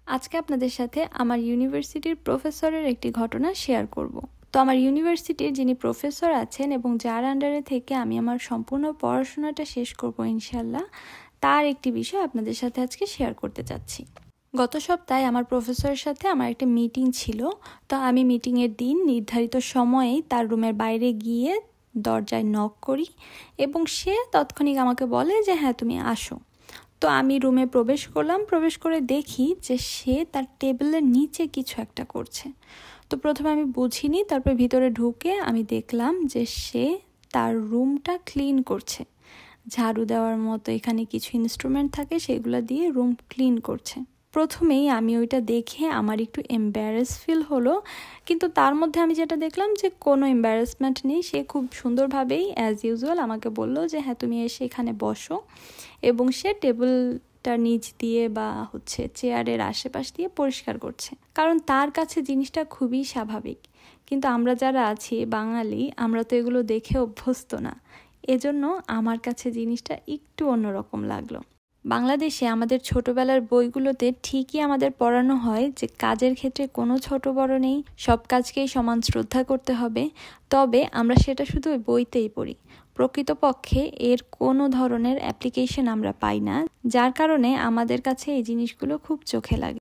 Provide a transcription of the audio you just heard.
আজকে আপনাদের সাথে আমার ইউনিভার্সিটির প্রফেসরের একটি ঘটনা শেয়ার করব। তো আমার ইউনিভার্সিটির যিনি প্রফেসর আছেন এবং যার আন্ডারে থেকে আমি আমার সম্পূর্ণ পড়াশোনাটা শেষ করব ইনশাল্লাহ, তার একটি বিষয় আপনাদের সাথে আজকে শেয়ার করতে চাচ্ছি। গত সপ্তাহে আমার প্রফেসরের সাথে আমার একটা মিটিং ছিল। তো আমি মিটিংয়ের দিন নির্ধারিত সময়েই তার রুমের বাইরে গিয়ে দরজায় নক করি এবং সে তৎক্ষণিক আমাকে বলে যে হ্যাঁ, তুমি আসো। তো আমি রুমে প্রবেশ করলাম। প্রবেশ করে দেখি যে সে তার টেবিলের নিচে কিছু একটা করছে। তো প্রথমে আমি বুঝিনি, তারপর ভিতরে ঢুকে আমি দেখলাম যে সে তার রুমটা ক্লিন করছে। ঝাড়ু দেওয়ার মতো এখানে কিছু ইনস্ট্রুমেন্ট থাকে, সেগুলো দিয়ে রুম ক্লিন করছে। প্রথমেই আমি ওইটা দেখে আমার একটু এম্বারেস ফিল হলো, কিন্তু তার মধ্যে আমি যেটা দেখলাম যে কোনো এম্বারেসমেন্ট নেই। সে খুব সুন্দরভাবেই অ্যাজ ইউজুয়াল আমাকে বলল যে হ্যাঁ, তুমি এসে এখানে বসো, এবং সে টেবিলটার নিচ দিয়ে বা চেয়ারের আশেপাশ দিয়ে পরিষ্কার করছে, কারণ তার কাছে জিনিসটা খুবই স্বাভাবিক। কিন্তু আমরা যারা আছি বাঙালি, আমরা তো এগুলো দেখে অভ্যস্ত না, এজন্য আমার কাছে জিনিসটা একটু অন্যরকম লাগলো। বাংলাদেশে আমাদের ছোটবেলার বইগুলোতে ঠিকই আমাদের পড়ানো হয় যে কাজের ক্ষেত্রে কোনো ছোট বড় নেই, সব কাজকেই সমান শ্রদ্ধা করতে হবে। তবে আমরা সেটা শুধু বইতেই পড়ি, প্রকৃতপক্ষে এর কোনো ধরনের অ্যাপ্লিকেশন আমরা পাই না, যার কারণে আমাদের কাছে এই জিনিসগুলো খুব চোখে লাগে।